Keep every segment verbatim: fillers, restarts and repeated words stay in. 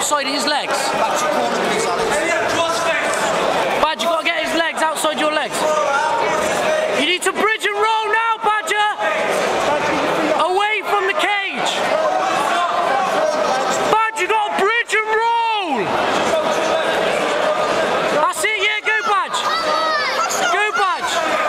outside his legs. Badge, you got to get his legs outside your legs. You need to bridge and roll now, Badger. Away from the cage. Badge, you got to bridge and roll. That's it, yeah, go Badge. Go Badge.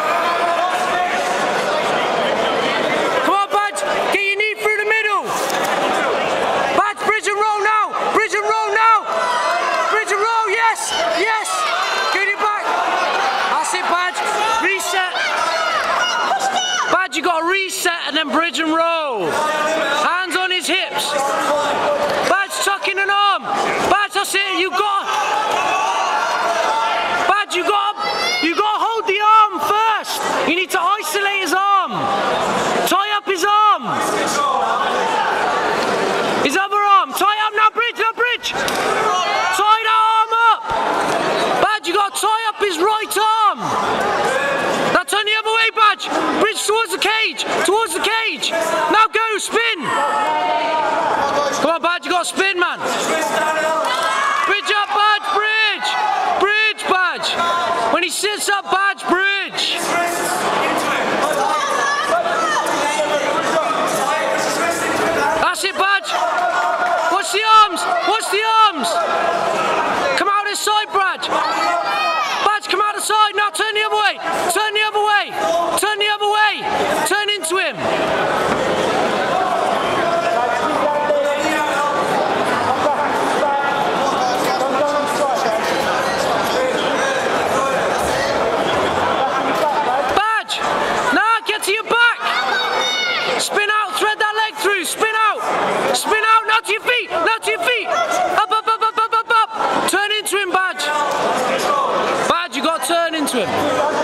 Come on, Badge, get your knee through the middle. Badge, bridge and roll now. Bridge and roll now. Bridge and roll, yes, yes. Get it back. That's it, Badge. Reset. Badge, you got to reset and then bridge and roll. Hands on his hips. Badge, tucking an arm. Badge, that's it. You got. Badge, you got. You got to hold the arm first. You need to isolate his arm. Tie up his arm. His other arm. Tie up now. Bridge. Now bridge. Tie that arm up. Badge, you got to tie up his right arm. Now turn the other way, Badge. Bridge towards the cage. Towards the cage. Now go. Spin. Come on, Badge. You got to spin, man. Bridge up, Badge. Bridge. Bridge, Badge. When he sits up, Badge. Bridge. That's it, Badge. Watch the arms. Watch the arms. Come out this side, Badge. Badge, come out the side. Now turn the other way. Turn the other way. Turn the other way. Turn into him. Badge, now get to your back. Spin out. Thread that leg through. Spin out. Spin out. Now to your feet. Now to your feet. Up, up, up, up, up, up, up. Turn into him, Badge. Badge, you got to turn into him.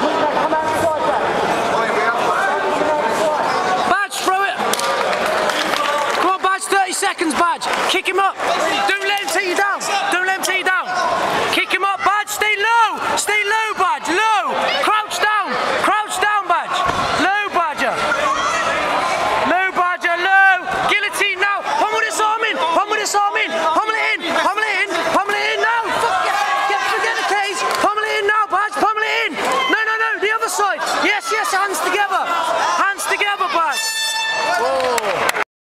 Badge, throw it. Come on, Badge, thirty seconds, Badge. Kick him up. Don't let him take you down. Don't let him take you down. Kick him up, Badge. Stay low. Stay low, Badge. Low. Crouch down. Crouch down, Badge. Low, Badger. Low, Badger. Low. Guillotine now. Pummel this arm in. Pummel this arm in. Pummel it in. Pummel it in. Pummel it in now. Fuck yeah. Get, forget the cage. Pummel it in now, Badge. Pummel it in. No, no, no. The other side. Yes, yes. Hands together. Hands together, Badge. Whoa.